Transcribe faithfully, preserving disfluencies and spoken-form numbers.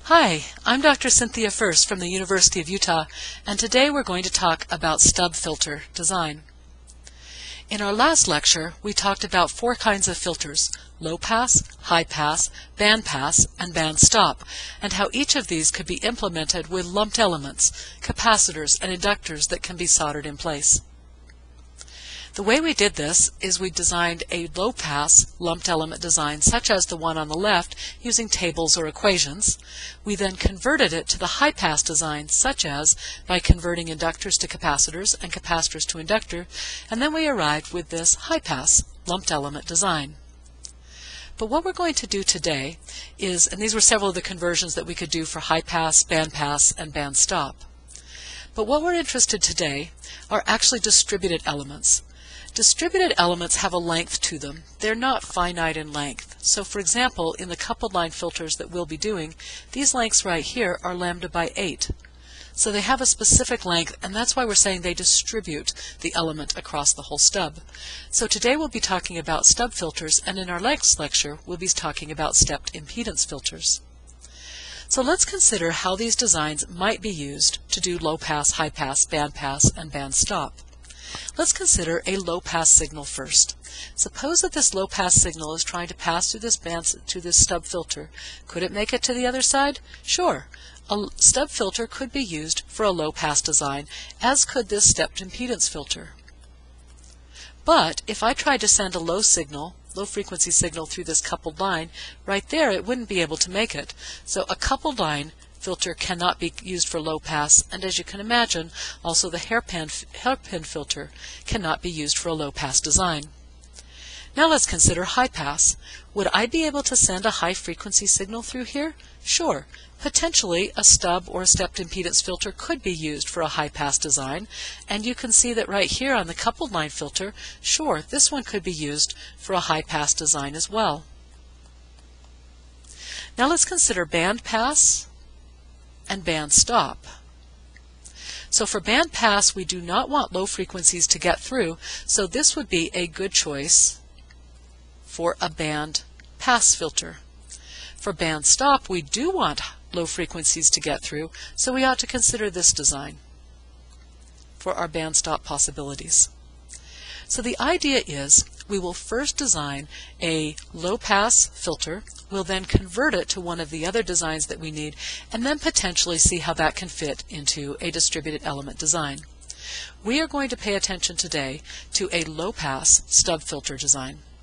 Hi, I'm Doctor Cynthia First from the University of Utah, and today we're going to talk about stub filter design. In our last lecture, we talked about four kinds of filters: low pass, high pass, band pass, and band stop, and how each of these could be implemented with lumped elements, capacitors, and inductors that can be soldered in place. The way we did this is we designed a low-pass lumped element design such as the one on the left using tables or equations. We then converted it to the high-pass design such as by converting inductors to capacitors and capacitors to inductor, and then we arrived with this high-pass lumped element design. But what we're going to do today is, and these were several of the conversions that we could do for high-pass, band-pass, and band-stop. But what we're interested today are actually distributed elements. Distributed elements have a length to them. They're not finite in length. So for example, in the coupled line filters that we'll be doing, these lengths right here are lambda by eight. So they have a specific length, and that's why we're saying they distribute the element across the whole stub. So today we'll be talking about stub filters, and in our next lecture we'll be talking about stepped impedance filters. So let's consider how these designs might be used to do low pass, high pass, band pass, and band stop. Let's consider a low-pass signal first. Suppose that this low-pass signal is trying to pass through this band to this stub filter. Could it make it to the other side? Sure. A stub filter could be used for a low-pass design, as could this stepped impedance filter. But if I tried to send a low signal, low-frequency signal through this coupled line, right there it wouldn't be able to make it. So a coupled line filter cannot be used for low pass, and as you can imagine, also the hairpin, hairpin filter cannot be used for a low pass design. Now let's consider high pass. Would I be able to send a high frequency signal through here? Sure. Potentially a stub or a stepped impedance filter could be used for a high pass design, and you can see that right here on the coupled line filter, sure, this one could be used for a high pass design as well. Now let's consider band pass and band stop. So for band pass, we do not want low frequencies to get through, so this would be a good choice for a band pass filter. For band stop, we do want low frequencies to get through, so we ought to consider this design for our band stop possibilities. So the idea is we will first design a low-pass filter, we'll then convert it to one of the other designs that we need, and then potentially see how that can fit into a distributed element design. We are going to pay attention today to a low-pass stub filter design.